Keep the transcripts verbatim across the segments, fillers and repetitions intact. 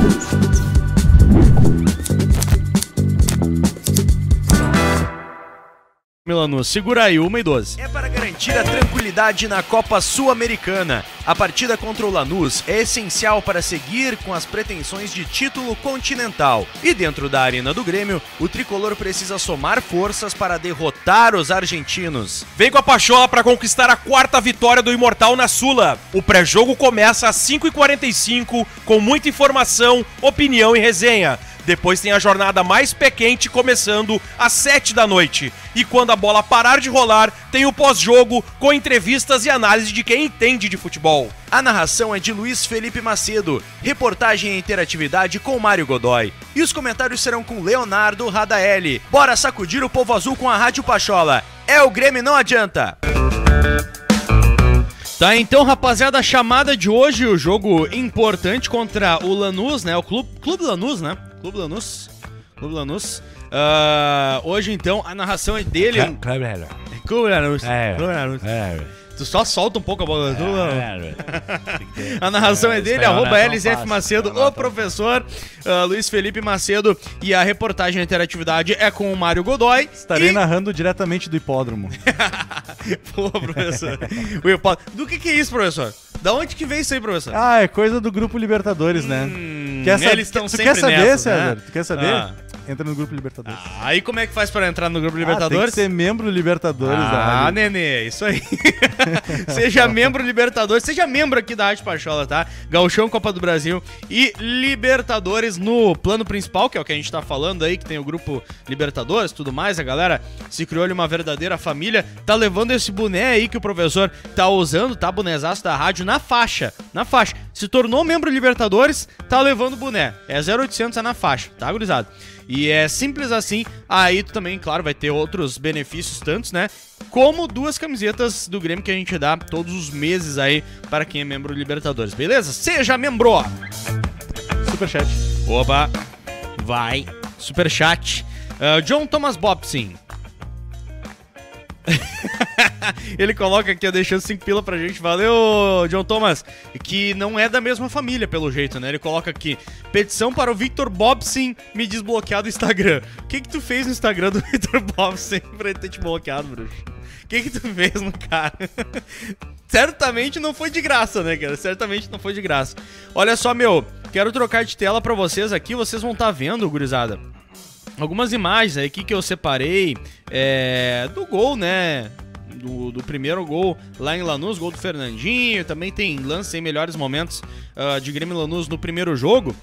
Lanús, segura aí, uma e doze. É para garantir a tranquilidade na Copa Sul-Americana. A partida contra o Lanús é essencial para seguir com as pretensões de título continental. E dentro da arena do Grêmio, o tricolor precisa somar forças para derrotar os argentinos. Vem com a Pachola para conquistar a quarta vitória do Imortal na Sula. O pré-jogo começa às cinco e quarenta e cinco com muita informação, opinião e resenha. Depois tem a jornada mais pé quente começando às sete da noite. E quando a bola parar de rolar, tem o pós-jogo com entrevistas e análise de quem entende de futebol. A narração é de Luiz Felipe Macedo, reportagem e interatividade com Mário Godoy. E os comentários serão com Leonardo Radaeli. Bora sacudir o povo azul com a Rádio Pachola. É o Grêmio, não adianta! Tá, então, rapaziada, a chamada de hoje, o jogo importante contra o Lanús, né? O Clube, Clube Lanús, né? Clube Lanús. Clube Lanús. Uh, hoje, então, a narração é dele. Clube Lanús. Clube Lanús. É. Clube Lanús. É. Tu só solta um pouco a bola. É. A narração é dele, é, arroba é L Z F Macedo, o professor uh, Luiz Felipe Macedo. E a reportagem e interatividade é com o Mário Godoy. Estarei e... narrando diretamente do hipódromo. Pô, professor. O hipódromo. Do que que é isso, professor? Da onde que vem isso aí, professor? Ah, é coisa do Grupo Libertadores, né? Hum, quer sa... eles estão tu sempre quer saber, nessas, César? né? Tu quer saber? Ah. Entra no Grupo Libertadores. Ah, aí como é que faz pra entrar no Grupo Ah, Libertadores? tem que ser membro Libertadores. Ah, da nenê, isso aí. Seja membro Libertadores, seja membro aqui da Rádio Pachola, tá? Gauchão, Copa do Brasil e Libertadores no plano principal, que é o que a gente tá falando aí, que tem o Grupo Libertadores e tudo mais. A galera se criou ali uma verdadeira família. Tá levando esse boné aí que o professor tá usando, tá? Bonezaço da rádio na faixa, na faixa. Se tornou membro Libertadores, tá levando o boné. É zero oitocentos, é na faixa, tá, gurizada? E é simples assim, aí tu também, claro, vai ter outros benefícios tantos, né? Como duas camisetas do Grêmio que a gente dá todos os meses aí para quem é membro Libertadores, beleza? Seja membro! Superchat. Oba! Vai! Superchat. Uh, John Thomas Bobson. Ele coloca aqui, ó, deixando cinco pila pra gente. Valeu, John Thomas. Que não é da mesma família, pelo jeito, né? Ele coloca aqui: petição para o Victor Bobson me desbloquear do Instagram. O que que tu fez no Instagram do Victor Bobson pra ele ter te bloqueado, bruxo? O que que tu fez no cara? Certamente não foi de graça, né, cara? Certamente não foi de graça. Olha só, meu, quero trocar de tela pra vocês aqui. Vocês vão estar vendo, gurizada, algumas imagens aí que eu separei é, do gol, né? Do, do primeiro gol lá em Lanús, gol do Fernandinho. Também tem lance em melhores momentos uh, de Grêmio e Lanús no primeiro jogo.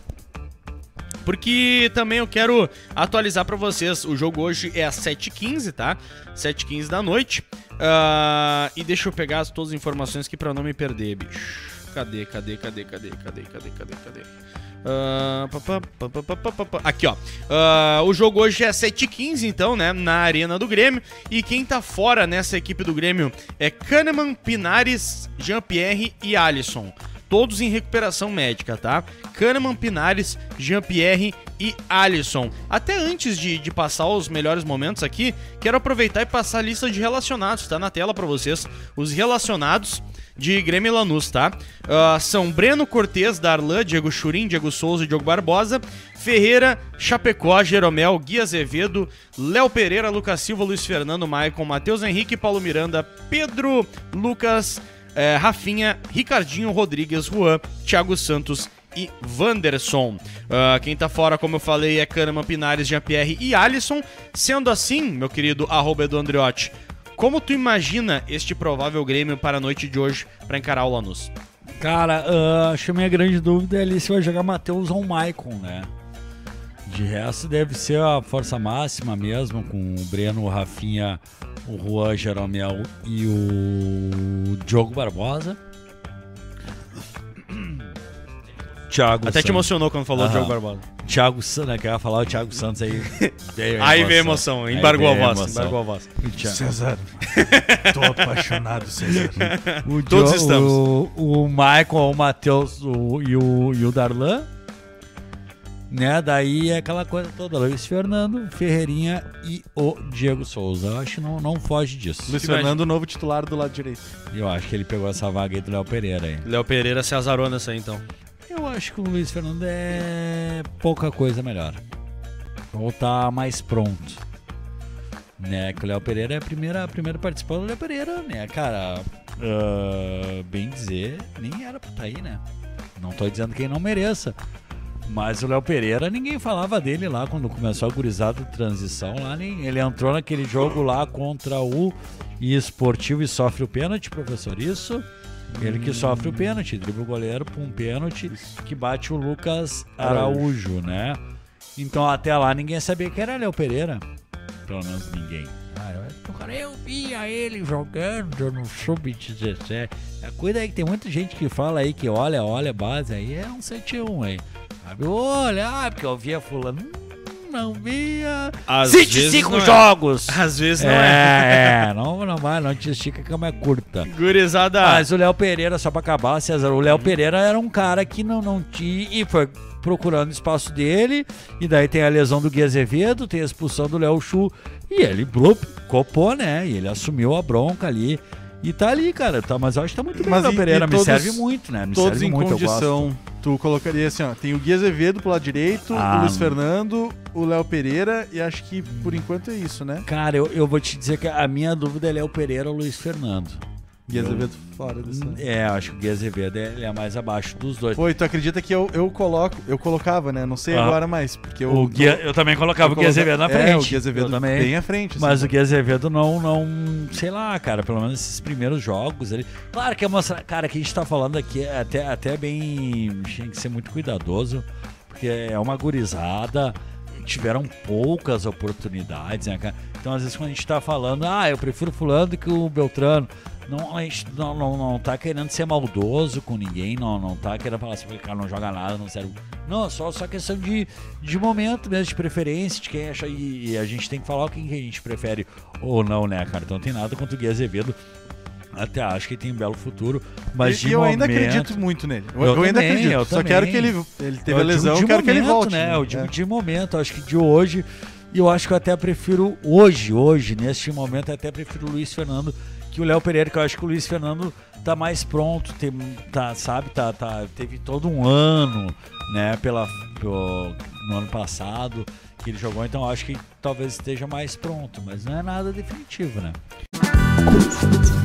Porque também eu quero atualizar pra vocês. O jogo hoje é às sete e quinze, tá? sete e quinze da noite. Uh, e deixa eu pegar todas as informações aqui pra não me perder, bicho. Cadê, cadê, cadê, cadê, cadê, cadê, cadê, cadê? Uh, pa, pa, pa, pa, pa, pa, pa. Aqui, ó. Uh, o jogo hoje é sete e quinze, então, né? Na Arena do Grêmio. E quem tá fora nessa equipe do Grêmio é Kahneman, Pinares, Jean-Pierre e Alisson. Todos em recuperação médica, tá? Kahneman, Pinares, Jean-Pierre e Alisson. Até antes de, de passar os melhores momentos aqui, quero aproveitar e passar a lista de relacionados. Tá na tela pra vocês. Os relacionados de Grêmio e Lanús, tá? Uh, são Breno Cortez, Darlan, Diego Churin, Diego Souza e Diogo Barbosa, Ferreira, Chapecó, Jeromel, Gui Azevedo, Léo Pereira, Lucas Silva, Luiz Fernando, Maicon, Matheus Henrique, Paulo Miranda, Pedro, Lucas, eh, Rafinha, Ricardinho, Rodrigues, Juan, Thiago Santos e Wanderson. Uh, quem tá fora, como eu falei, é Kahneman, Pinares, Jean-Pierre e Alisson. Sendo assim, meu querido arroba Edu Andriotti, como tu imagina este provável Grêmio para a noite de hoje para encarar o Lanús? Cara, uh, acho que a minha grande dúvida é ali se vai jogar Matheus ou Maicon, né? De resto deve ser a força máxima mesmo, com o Breno, o Rafinha, o Juan, Jeromel e o Diogo Barbosa. Thiago Até Santos. te emocionou quando falou Aham. Diogo Barbosa. Thiago Santos, né? Que eu ia falar o Thiago Santos aí. Veio Aí veio a emoção, embargou a voz, emoção. embargou a voz. César, tô apaixonado, César. O Todos Jo- estamos. O, o Michael, o Matheus o, e, o, e o Darlan. Né? Daí é aquela coisa toda. Luiz Fernando, Ferreirinha e o Diego Souza. Eu acho que não, não foge disso. Luiz Fernando, novo titular do lado direito. Eu acho que ele pegou essa vaga aí do Léo Pereira aí. Léo Pereira se azarou nessa aí, então. Eu acho que o Luiz Fernando é pouca coisa melhor. Ou tá mais pronto. Né, que o Léo Pereira é a primeira, a primeira participação do Léo Pereira, né, cara? Uh, bem dizer, nem era pra estar aí, né? Não tô dizendo que ele não mereça. Mas o Léo Pereira, ninguém falava dele lá quando começou a gurizada de transição lá. Nem, ele entrou naquele jogo lá contra o Esportivo e sofre o pênalti, professor, isso? Ele que sofre o pênalti, dribla o goleiro pra um pênalti que bate o Lucas Araújo, né? Então até lá ninguém sabia que era Léo Pereira. Pelo menos ninguém. Ah, eu, eu via ele jogando no sub dezessete. A coisa é que tem muita gente que fala aí que olha, olha, base aí é um sete um aí. Sabe? Olha, ah, porque eu via fulano. Hum, não via. vinte e cinco jogos! É. Às vezes não é. é. É, não, não vai, não te estica que a cama é curta. Gurizada. Mas o Léo Pereira, só pra acabar, César, o Léo Pereira era um cara que não, não tinha. E foi procurando espaço dele, e daí tem a lesão do Gui Azevedo, tem a expulsão do Léo Chu, e ele blup, copou, né? E ele assumiu a bronca ali. E tá ali, cara. Tá, mas eu acho que tá muito bem Mas o Léo e- Pereira. e Me todos- serve muito, né? Me Todos serve em muito, eu condição, gosto. tu colocaria assim, ó, tem o Gui Azevedo pro lado direito, Ah, o Luiz não. Fernando, o Léo Pereira, e acho que por enquanto é isso, né? Cara, eu, eu vou te dizer que a minha dúvida é Léo Pereira ou Luiz Fernando. Gui Azevedo fora dessa... É, eu acho que o Gui Azevedo é, ele é mais abaixo dos dois. Pô, e tu acredita que eu, eu coloco, eu colocava, né? Não sei Ah. agora mais, porque eu... O Gui, eu também colocava eu o Gui Azevedo na coloca- frente. É, o Gui Azevedo Eu também. bem à frente. Mas assim. o Gui Azevedo não, não, sei lá, cara, pelo menos esses primeiros jogos ali. Claro que é mostrar, cara, que a gente tá falando aqui é até, até bem, tem que ser muito cuidadoso, porque é uma gurizada, tiveram poucas oportunidades, né, cara? Então, às vezes, quando a gente tá falando, ah, eu prefiro fulano do que o Beltrano, não, a gente não, não, não tá querendo ser maldoso com ninguém, não, não tá querendo falar assim, o cara não joga nada, não serve. Não, só, só questão de, de momento mesmo, de preferência, de quem acha. E, e a gente tem que falar quem que a gente prefere ou não, né, cara? Então não tem nada contra o Gui Azevedo. Até acho que tem um belo futuro, mas E- de e eu momento... ainda acredito muito nele. Eu, Eu eu ainda também, acredito. eu Só também. quero que ele, ele teve Eu a digo lesão, de eu quero que ele momento, volte. né? Eu digo É. de momento, acho que de hoje. E eu acho que eu até prefiro hoje, hoje, neste momento, eu até prefiro o Luiz Fernando que o Léo Pereira, que eu acho que o Luiz Fernando tá mais pronto, tem, tá, sabe, tá, tá, teve todo um ano, né, pela, pelo, no ano passado que ele jogou, então eu acho que talvez esteja mais pronto, mas não é nada definitivo, né?